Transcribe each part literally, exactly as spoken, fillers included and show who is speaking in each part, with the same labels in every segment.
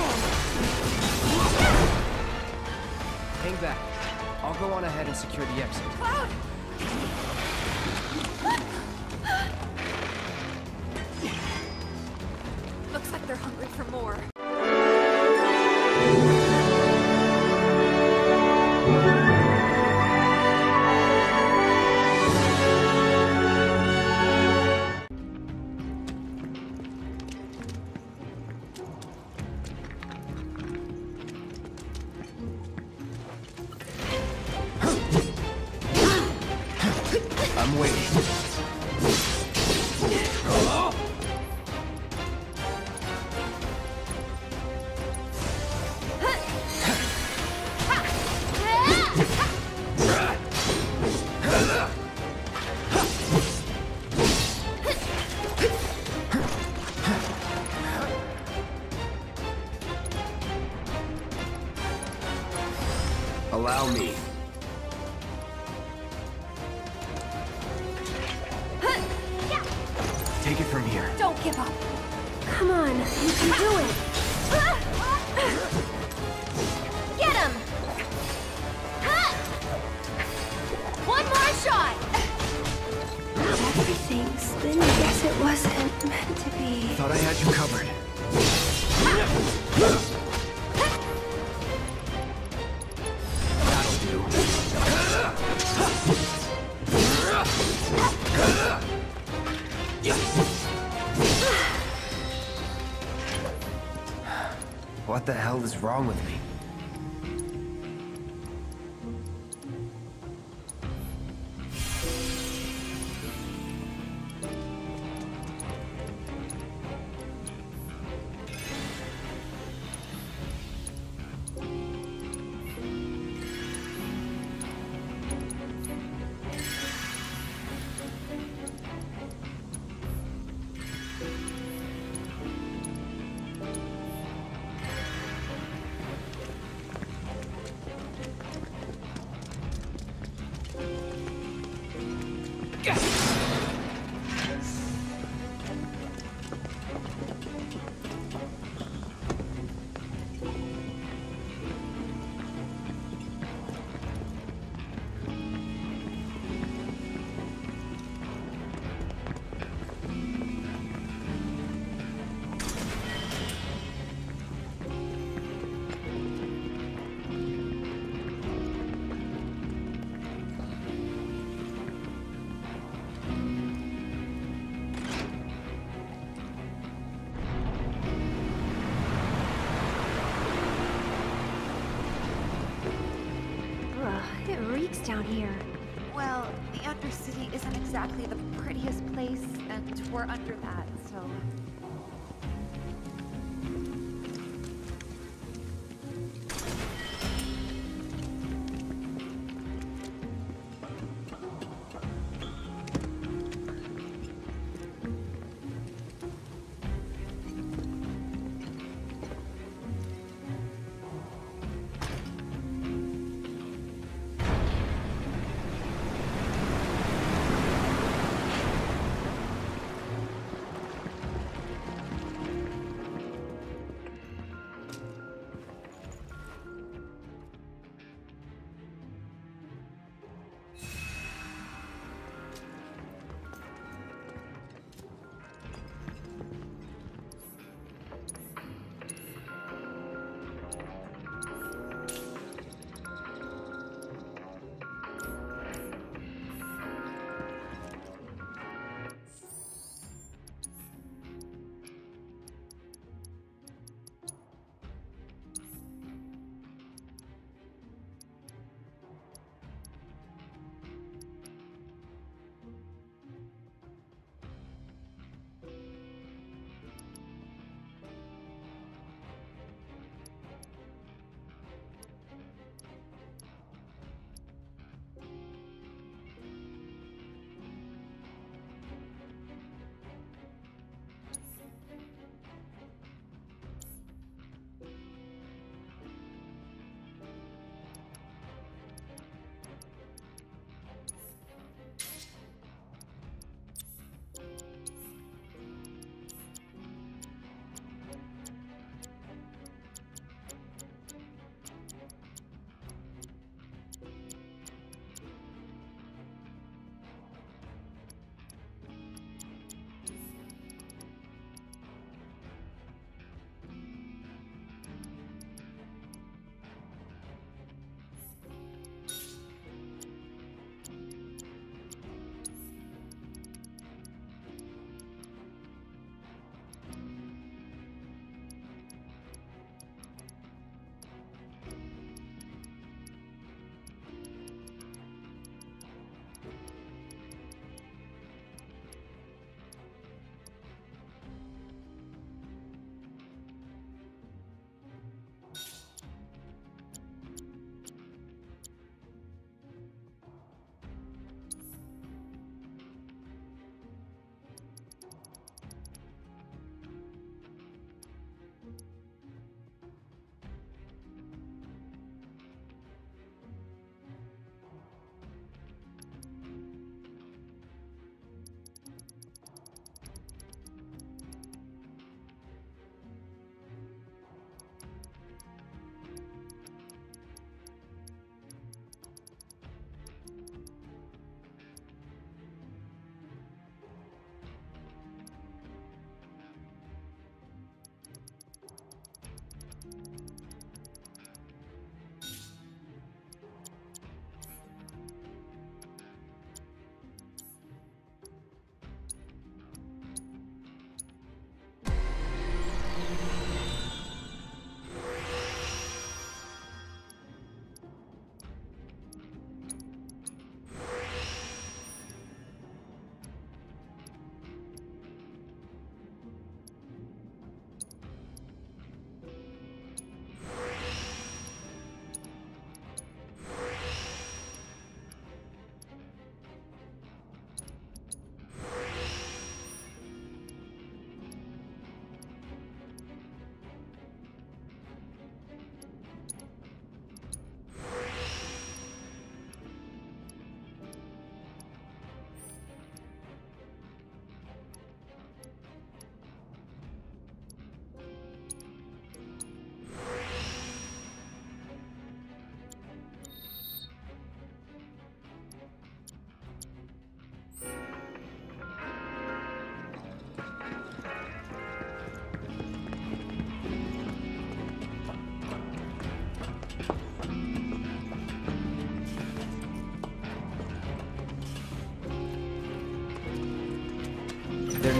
Speaker 1: Hang back. I'll go on ahead and secure the exit.
Speaker 2: Cloud! Looks like they're hungry for more.
Speaker 1: I'm waiting. Allow me. Take it from here.
Speaker 2: Don't give up.
Speaker 3: Come on, you can do it.
Speaker 2: Get him! One more shot!
Speaker 3: Everything's then guess it wasn't meant to be.
Speaker 1: Thought I had you covered. That'll do. What the hell is wrong with me?
Speaker 3: It reeks down here.
Speaker 2: Well, the Undercity isn't exactly the prettiest place, and we're under that, so...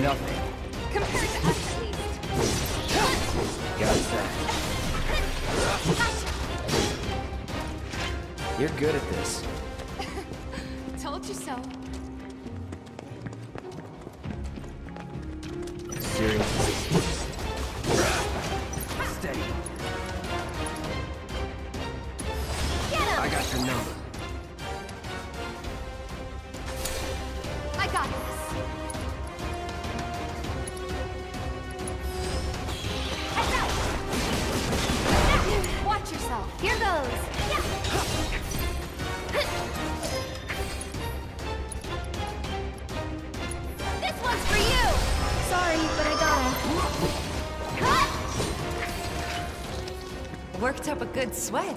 Speaker 1: nothing.
Speaker 2: Compared to us, at least.
Speaker 1: Got that. You're good at this.
Speaker 2: Told you so.
Speaker 1: Seriously. Steady.
Speaker 2: Get him!
Speaker 1: I got your number.
Speaker 2: I got this. Watch yourself. Here goes. This one's for you.
Speaker 3: Sorry, but I gotta.
Speaker 2: Worked up a good sweat.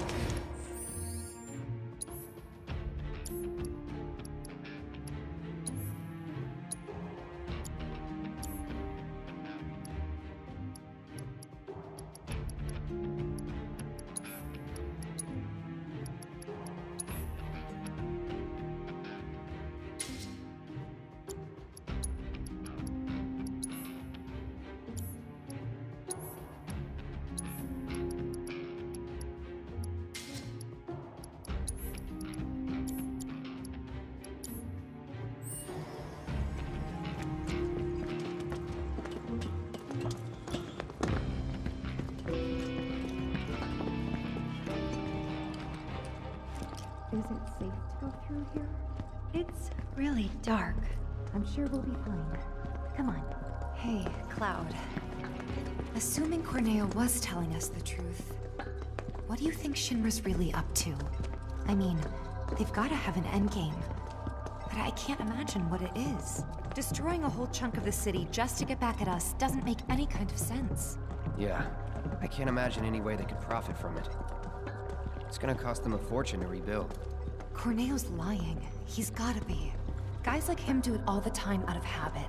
Speaker 4: Is it safe to go through here?
Speaker 3: It's really dark.
Speaker 4: I'm sure we'll be fine. Come on.
Speaker 2: Hey, Cloud. Assuming Corneo was telling us the truth, what do you think Shinra's really up to? I mean, they've gotta have an endgame. But I can't imagine what it is. Destroying a whole chunk of the city just to get back at us doesn't make any kind of sense.
Speaker 1: Yeah, I can't imagine any way they could profit from it. It's gonna cost them a fortune to rebuild.
Speaker 2: Corneo's lying. He's gotta be. Guys like him do it all the time out of habit.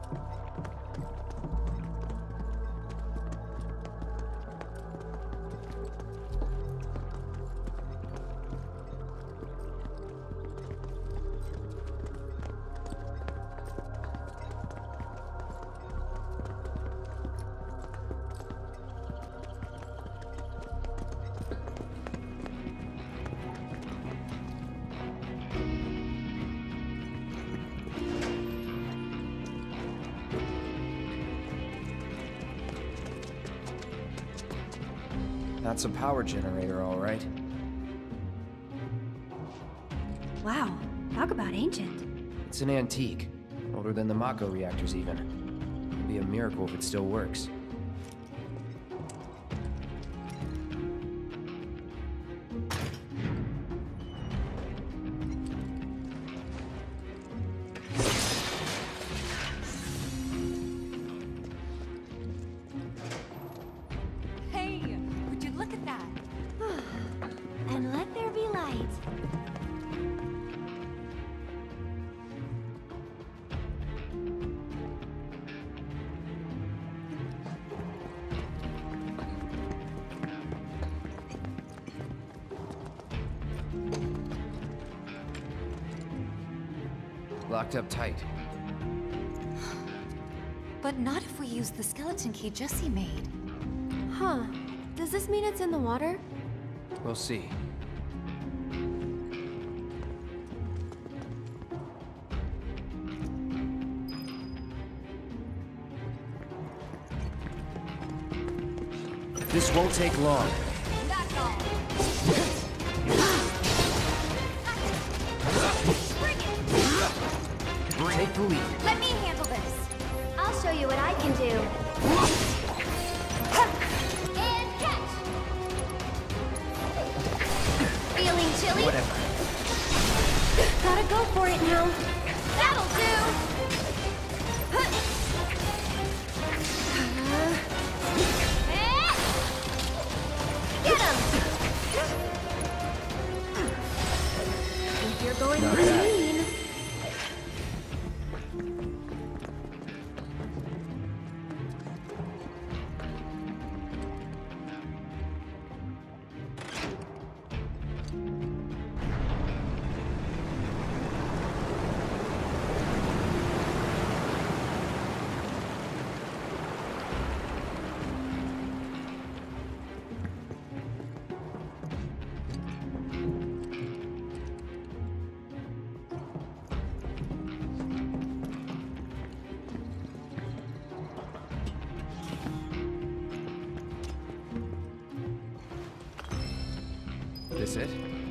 Speaker 1: That's a power generator, all right.
Speaker 3: Wow, talk about ancient.
Speaker 1: It's an antique. Older than the Mako reactors, even. It'd be a miracle if it still works.
Speaker 2: Hey, would you look at that?
Speaker 3: And let there be light.
Speaker 1: Locked up tight.
Speaker 2: But not if we use the skeleton key Jesse made.
Speaker 3: Huh. Does this mean it's in the water?
Speaker 1: We'll see. This won't take long.
Speaker 2: That's all. Bring it!
Speaker 1: Take the lead.
Speaker 2: Let me handle this.
Speaker 3: I'll show you what I can do.
Speaker 2: And catch! Feeling chilly?
Speaker 1: Whatever.
Speaker 3: Gotta go for it now.
Speaker 2: That'll do! Get him!
Speaker 3: Think you're going
Speaker 1: Not
Speaker 3: to
Speaker 1: bad.
Speaker 3: mean.
Speaker 1: This it?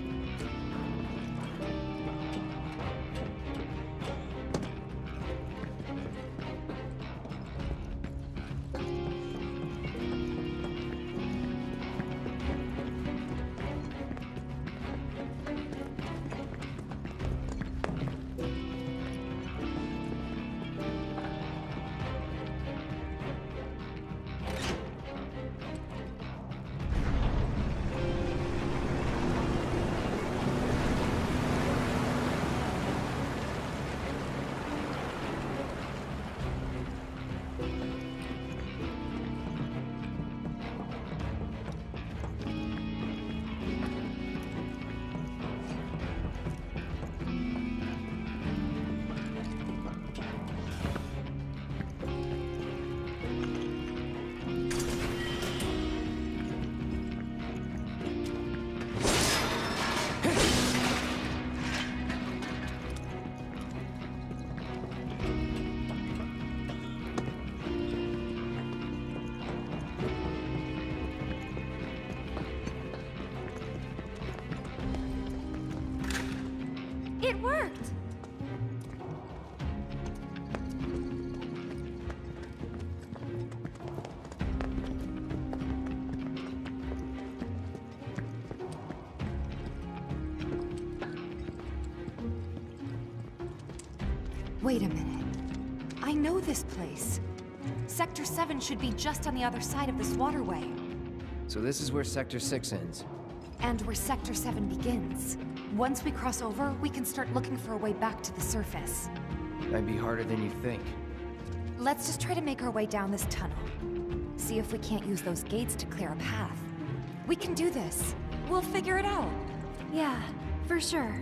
Speaker 3: It worked!
Speaker 2: Wait a minute. I know this place. Sector seven should be just on the other side of this waterway.
Speaker 1: So this is where Sector six ends.
Speaker 2: And where Sector seven begins. Once we cross over, we can start looking for a way back to the surface.
Speaker 1: Might be harder than you think.
Speaker 2: Let's just try to make our way down this tunnel. See if we can't use those gates to clear a path. We can do this. We'll figure it out.
Speaker 3: Yeah, for sure.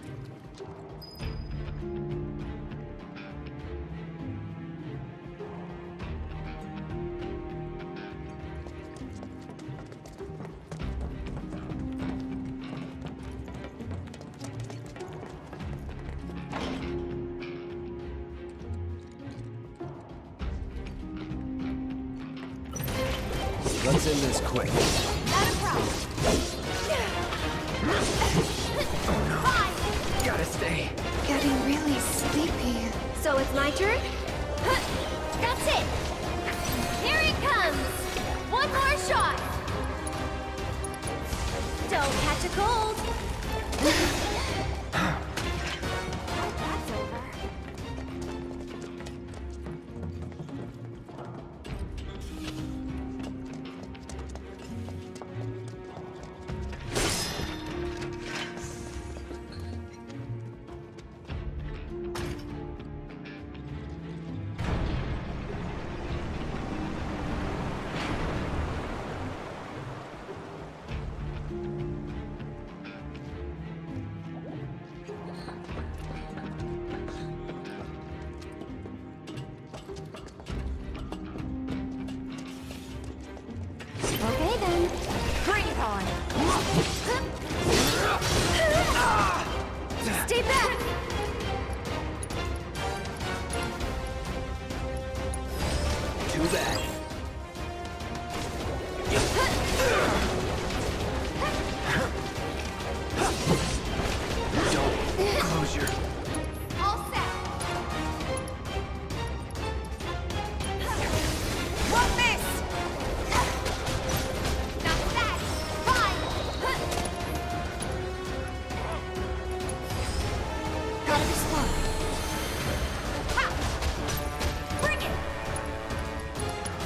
Speaker 1: Let's end this quick.
Speaker 3: Not a problem. Fine.
Speaker 1: Gotta stay.
Speaker 2: Getting really sleepy.
Speaker 3: So it's my turn? That's it! Here it comes! One more shot! Don't catch a cold! That's over. Okay then.
Speaker 2: Bring it on!
Speaker 3: Stay back!
Speaker 1: Too bad. Don't close your...
Speaker 3: All set!
Speaker 2: Won't miss!
Speaker 3: Not that! Fine!
Speaker 2: Gotta be slow.
Speaker 3: Ha! Bring it!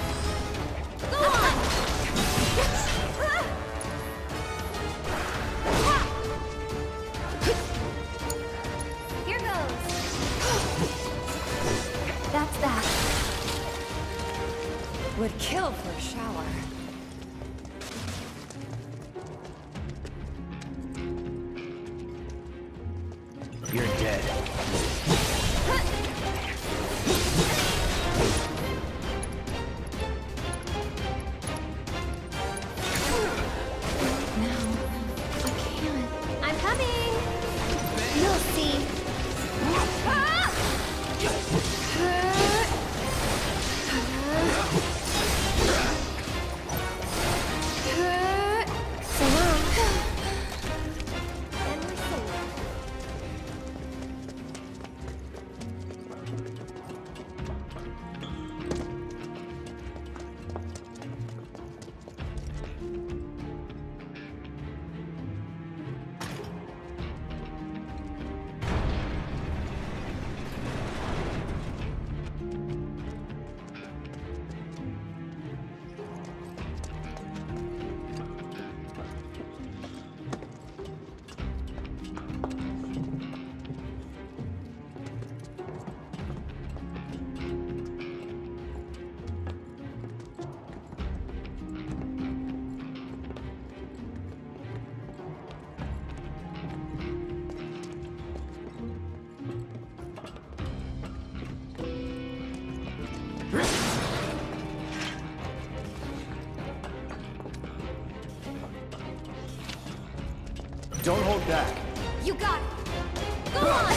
Speaker 1: Don't hold back.
Speaker 3: You got it! Go on!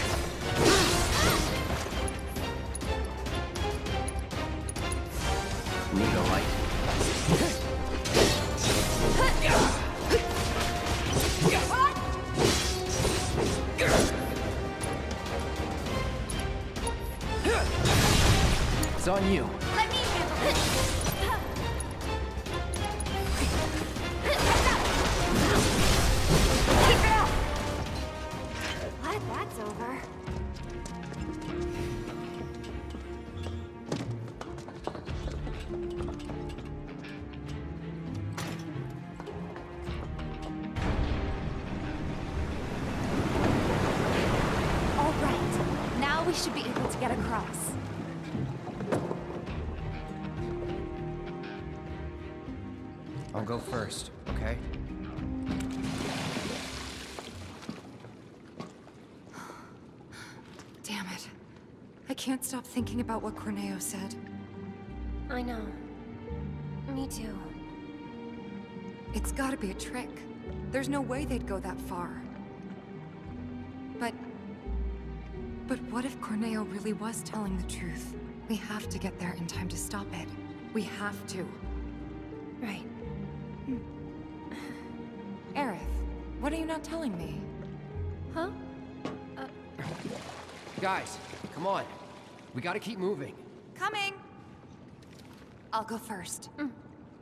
Speaker 1: Need a light. It's on you.
Speaker 3: Let me handle it! Glad that's over.
Speaker 2: All right. Now we should be able to get across.
Speaker 1: I'll go first, okay?
Speaker 2: Damn it. I can't stop thinking about what Corneo said.
Speaker 3: I know. Me too.
Speaker 2: It's gotta be a trick. There's no way they'd go that far. But... But what if Corneo really was telling the truth? We have to get there in time to stop it. We have to.
Speaker 3: Right.
Speaker 2: Aerith, what are you not telling me?
Speaker 3: Huh?
Speaker 1: Guys, come on. We gotta keep moving.
Speaker 2: Coming! I'll go first.
Speaker 3: Mm.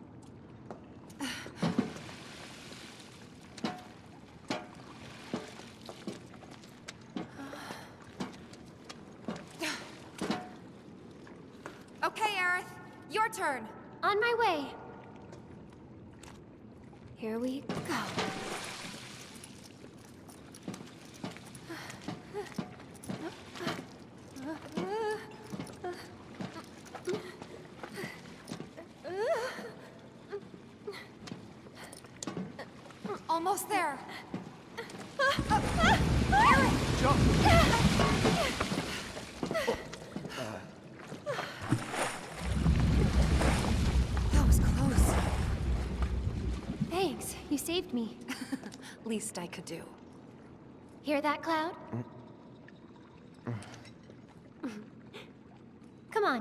Speaker 2: Okay, Aerith, your turn.
Speaker 3: On my way. Here we go.
Speaker 2: Almost there.
Speaker 1: Jump!
Speaker 2: That was close.
Speaker 3: Thanks, you saved me.
Speaker 2: Least I could do.
Speaker 3: Hear that, Cloud? Come on.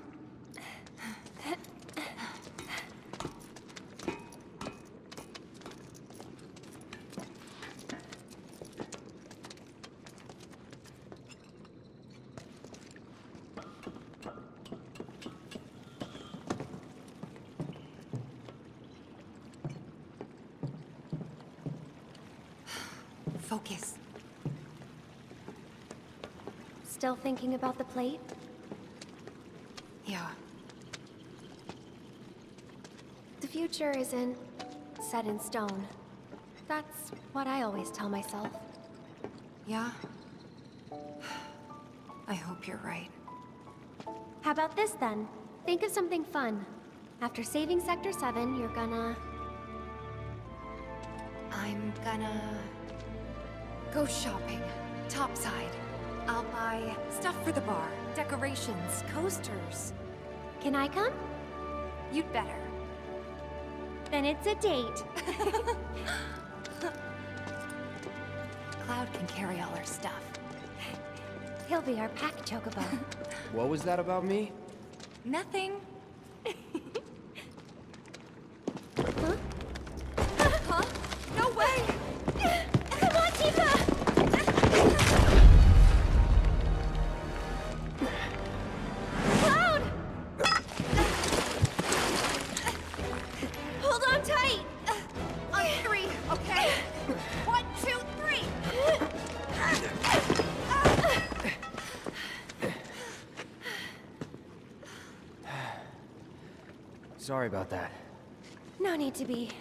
Speaker 2: Focus.
Speaker 3: Still thinking about the plate?
Speaker 2: Yeah.
Speaker 3: The future isn't set in stone. That's what I always tell myself.
Speaker 2: Yeah? I hope you're right.
Speaker 3: How about this then? Think of something fun. After saving Sector seven, you're gonna...
Speaker 2: I'm gonna... go shopping. Topside. I'll buy stuff for the bar, decorations, coasters.
Speaker 3: Can I come?
Speaker 2: You'd better.
Speaker 3: Then it's a date.
Speaker 2: Cloud can carry all our stuff.
Speaker 3: He'll be our pack chocobo.
Speaker 1: What was that about me?
Speaker 2: Nothing.
Speaker 3: Huh?
Speaker 2: Huh? No way!
Speaker 3: Come on, Tifa! Cloud! Hold on tight!
Speaker 2: On three, okay? One, two, three!
Speaker 1: Sorry about that.
Speaker 3: No need to be.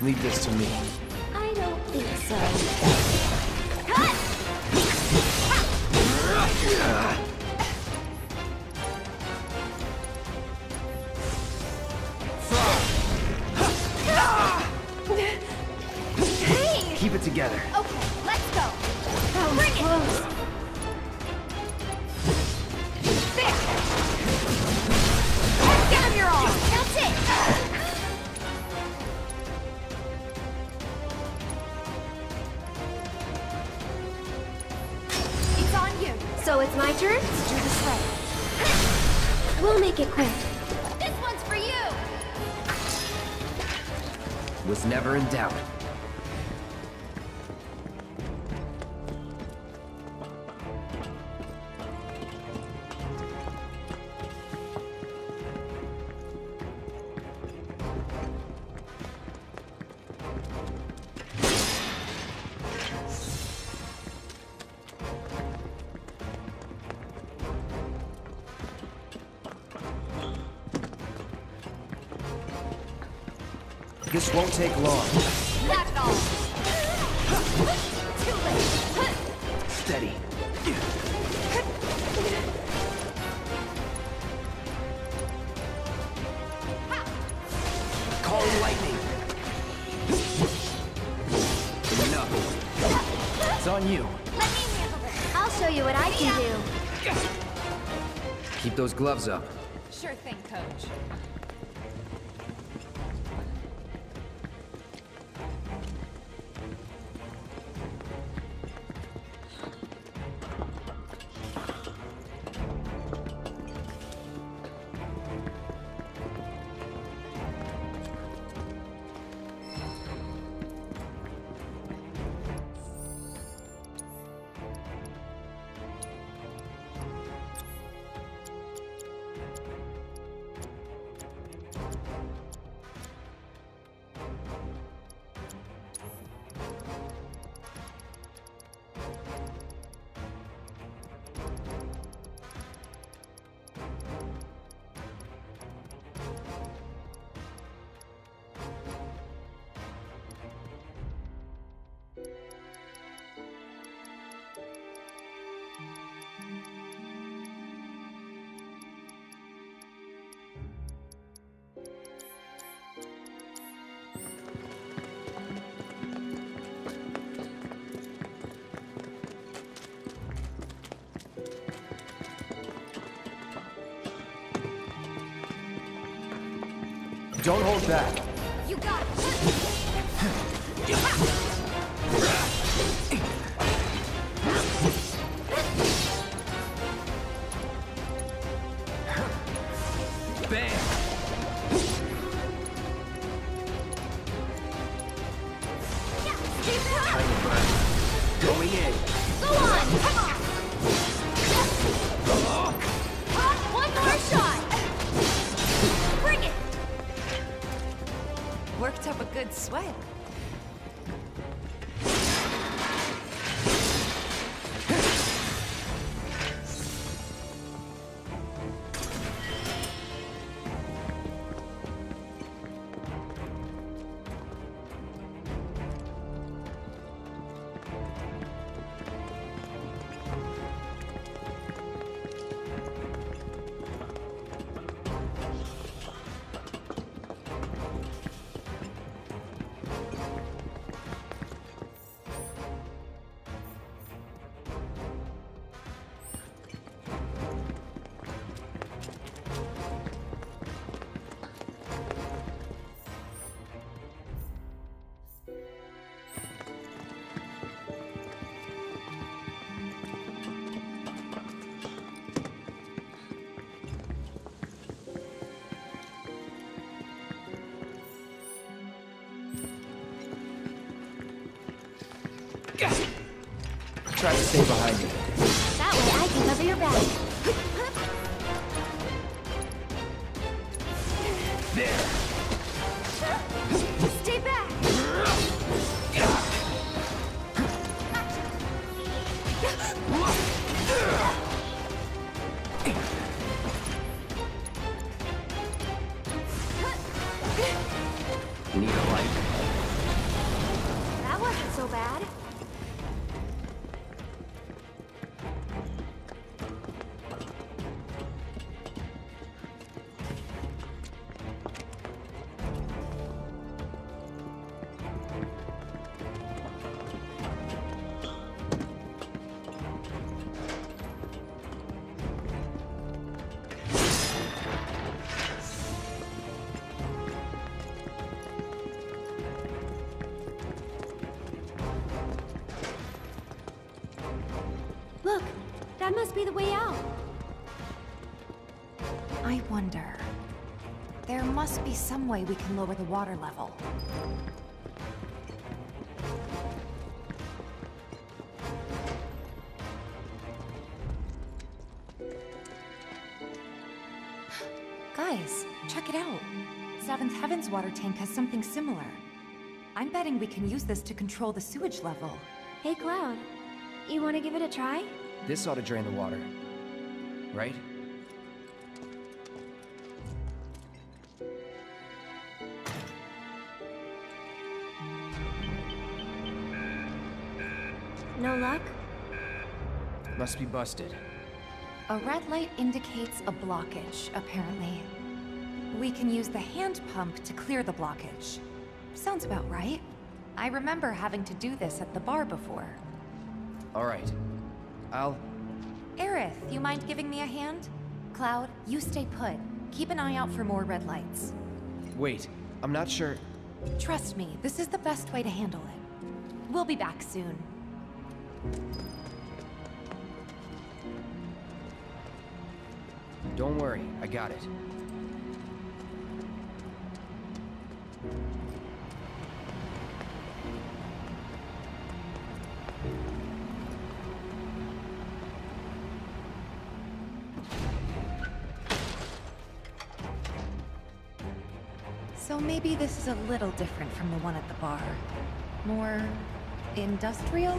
Speaker 1: Leave this to me.
Speaker 3: I don't think so. Cut! Hey!
Speaker 1: Keep it together.
Speaker 3: Okay, let's go. Bring it! There! Give him your all! That's it! It's on you. So it's my turn? Let's do this right. We'll make it quick. This one's for you!
Speaker 1: Was never in doubt. This won't take long.
Speaker 3: Not at all. Too late.
Speaker 1: Steady. Calling lightning. Enough. It's on you.
Speaker 3: Let me handle this. I'll show you what I can do.
Speaker 1: Keep those gloves up.
Speaker 3: Sure thing, Coach.
Speaker 1: Don't hold back.
Speaker 3: You got it.
Speaker 1: Bam! Time to burn. Going in.
Speaker 3: Go on, come on. One more shot. Bring it.
Speaker 2: Worked up a good sweat.
Speaker 1: Try to stay behind you.
Speaker 3: That way I can cover your back.
Speaker 1: There.
Speaker 3: Stay back.
Speaker 1: Need a light.
Speaker 3: wasn't so bad.
Speaker 5: Look, that must be the way out.
Speaker 2: I wonder... There must be some way we can lower the water level. Guys, check it out. Seventh Heaven's water tank has something similar. I'm betting we can use this to control the sewage level.
Speaker 5: Hey, Cloud. You want to give it a try?
Speaker 1: This ought to drain the water. Right?
Speaker 5: No luck?
Speaker 1: Must be busted.
Speaker 2: A red light indicates a blockage, apparently. We can use the hand pump to clear the blockage. Sounds about right. I remember having to do this at the bar before.
Speaker 1: All right. I'll...
Speaker 2: Aerith, you mind giving me a hand? Cloud, you stay put. Keep an eye out for more red lights.
Speaker 1: Wait, I'm not sure...
Speaker 2: Trust me, this is the best way to handle it. We'll be back soon.
Speaker 1: Don't worry, I got it.
Speaker 2: So maybe this is a little different from the one at the bar. More... industrial?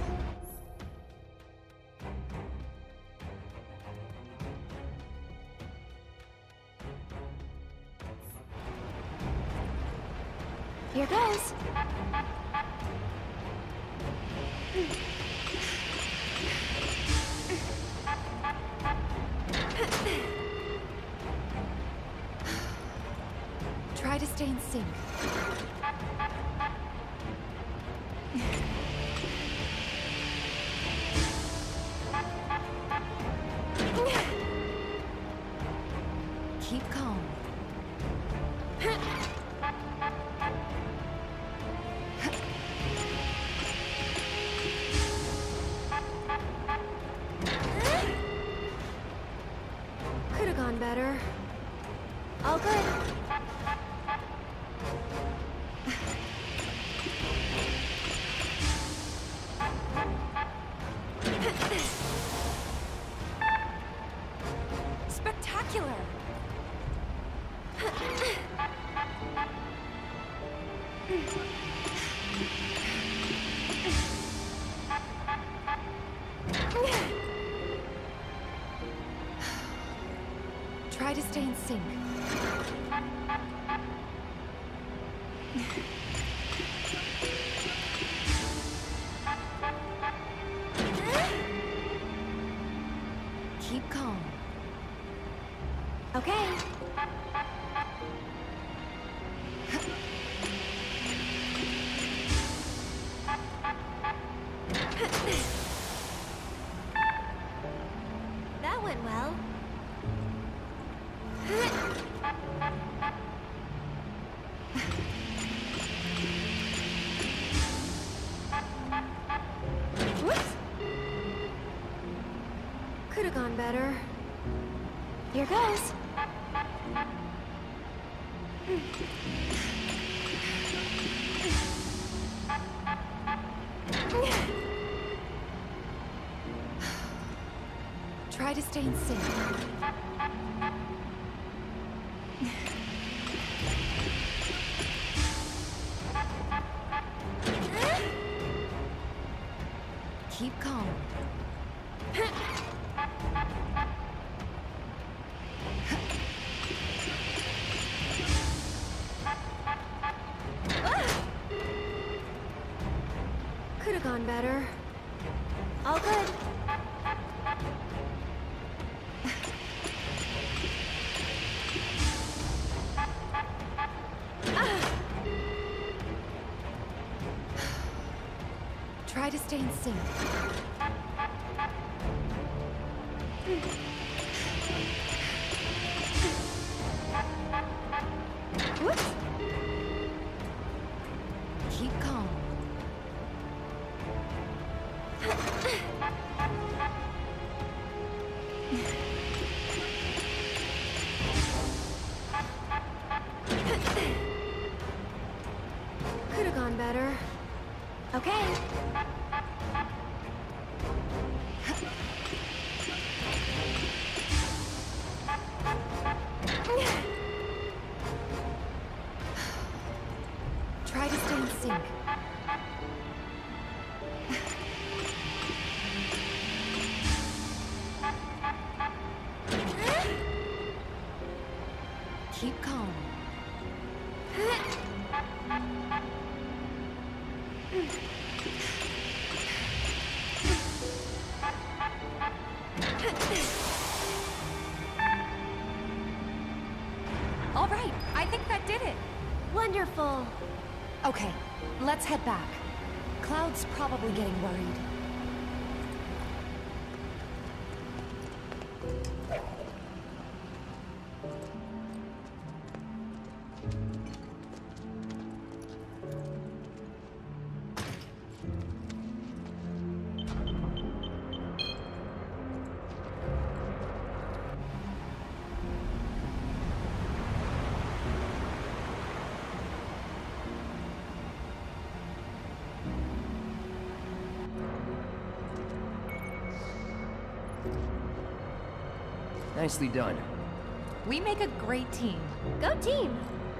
Speaker 5: Here goes.
Speaker 2: Try to stay in sync. Keep calm.
Speaker 5: Could have gone better. All good.
Speaker 2: Spectacular! Try to stay in sync. Keep calm.
Speaker 5: Okay. That went well. Whoops. Could have gone better. Here goes.
Speaker 2: Try to stay in sync. Keep calm.
Speaker 5: gone better.
Speaker 3: All good.
Speaker 2: Try to stay in sync. Whoops. Keep calm.
Speaker 5: Could have gone better.
Speaker 3: Okay.
Speaker 2: Try to stay in sync. Keep calm. All right, I think that did it.
Speaker 3: Wonderful.
Speaker 2: Okay, let's head back. Cloud's probably getting worried.
Speaker 1: Nicely done.
Speaker 2: We make a great team.
Speaker 3: Go team.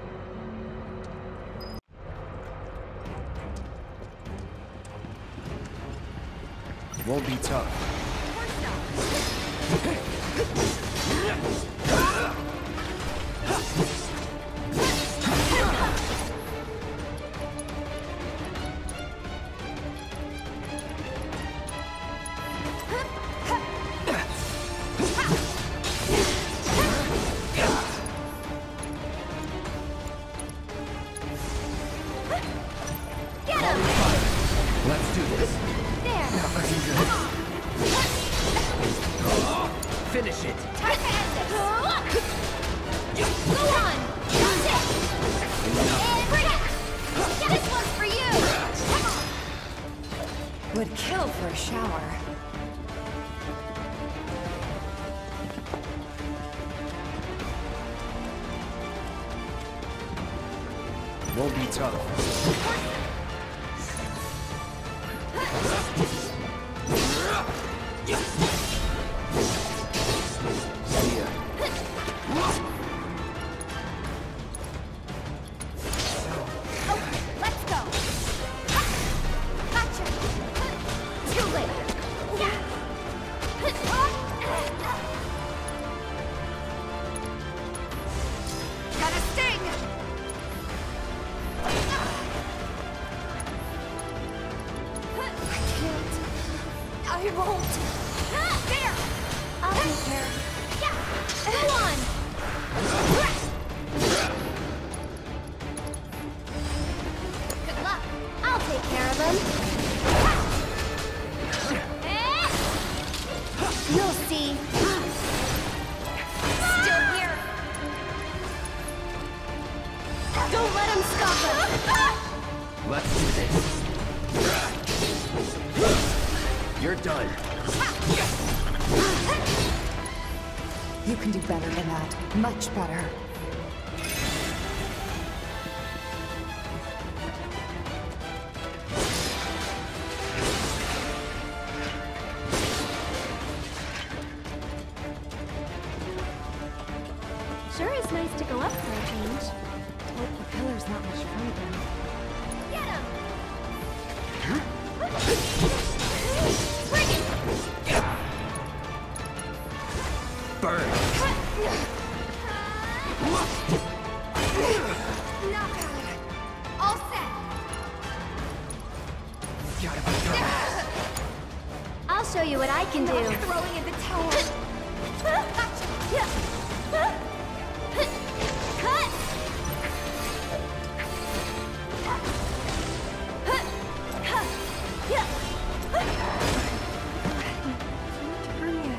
Speaker 1: Won't be tough. Let's do this.
Speaker 3: There.
Speaker 1: Now let's do this. Finish it.
Speaker 3: Time to end this. Go on. That's it. And bring it. This one's for you.
Speaker 2: Would kill for a shower.
Speaker 1: Won't be tough. See ya.
Speaker 3: Okay, let's go. Gotcha. Too late. Got a sting.
Speaker 2: I won't.
Speaker 3: There. I'll take care. Yeah. Go on. Good luck. I'll take care of them. You'll see. Still here. Don't let him stop us.
Speaker 1: Let's do this. You're done.
Speaker 2: You can do better than that. Much better.
Speaker 3: Sure is nice to go up for a change.
Speaker 2: Hope the pillar's not much further.
Speaker 3: Get him! Bring it!
Speaker 1: Burn.
Speaker 3: Knockout. All set.
Speaker 1: Gotta be done.
Speaker 3: I'll show you what I can do.
Speaker 5: Not throwing in the towel.
Speaker 3: Cut!
Speaker 5: Turn yet.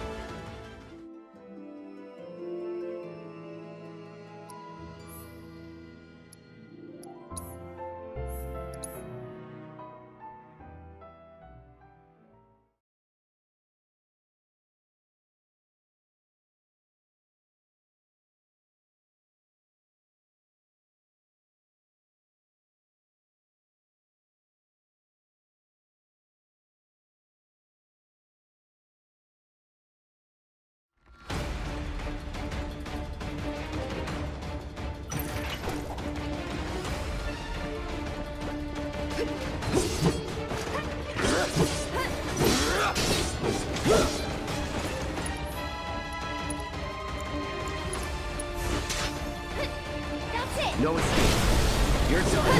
Speaker 3: That's it!
Speaker 1: No escape. You're done.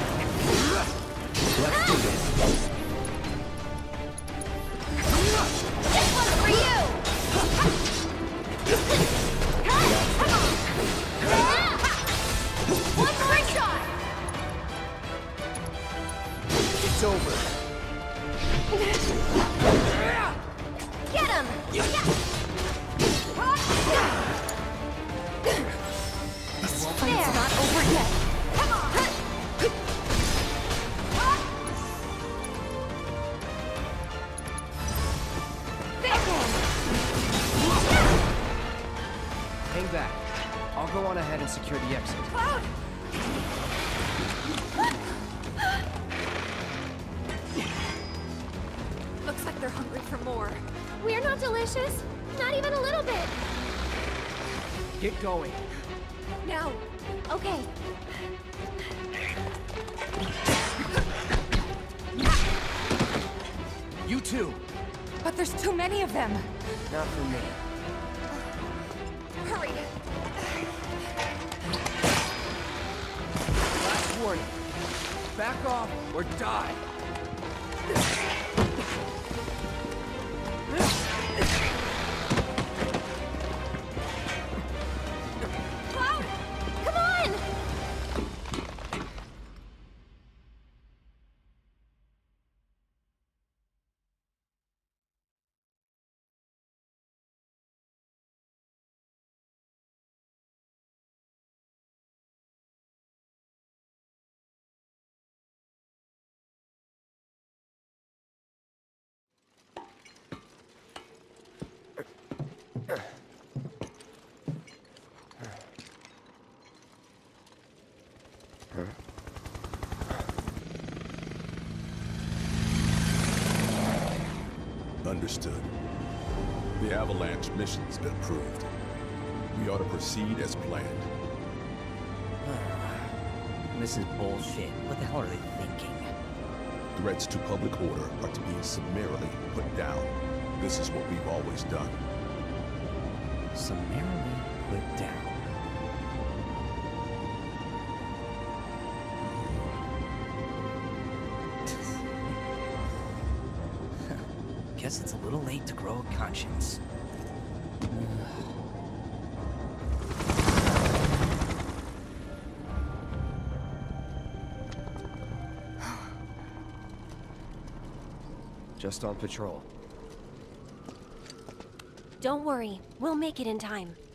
Speaker 1: Let's do this.
Speaker 3: This one's for you! Come on! One more shot!
Speaker 1: It's over.
Speaker 3: Get him!
Speaker 2: This
Speaker 3: There.
Speaker 2: fight's not over yet.
Speaker 3: Come on!
Speaker 1: Hang back. I'll go on ahead and secure the exit.
Speaker 5: Cloud! Looks like they're hungry for more.
Speaker 3: We're not delicious. Not even a little bit.
Speaker 1: Get going.
Speaker 5: Now!
Speaker 3: Okay.
Speaker 1: You too.
Speaker 2: But there's too many of them.
Speaker 1: Not for me.
Speaker 5: Hurry!
Speaker 1: Last warning. Back off or die.
Speaker 3: Cloud! Come on!
Speaker 6: Understood. The Avalanche mission's been approved. We ought to proceed as planned.
Speaker 7: This is bullshit. What the hell are they thinking?
Speaker 6: Threats to public order are to be summarily put down. This is what we've always done.
Speaker 7: Summarily put down. Guess it's a little late to grow a conscience.
Speaker 1: Just on patrol.
Speaker 3: Don't worry. We'll make it in time.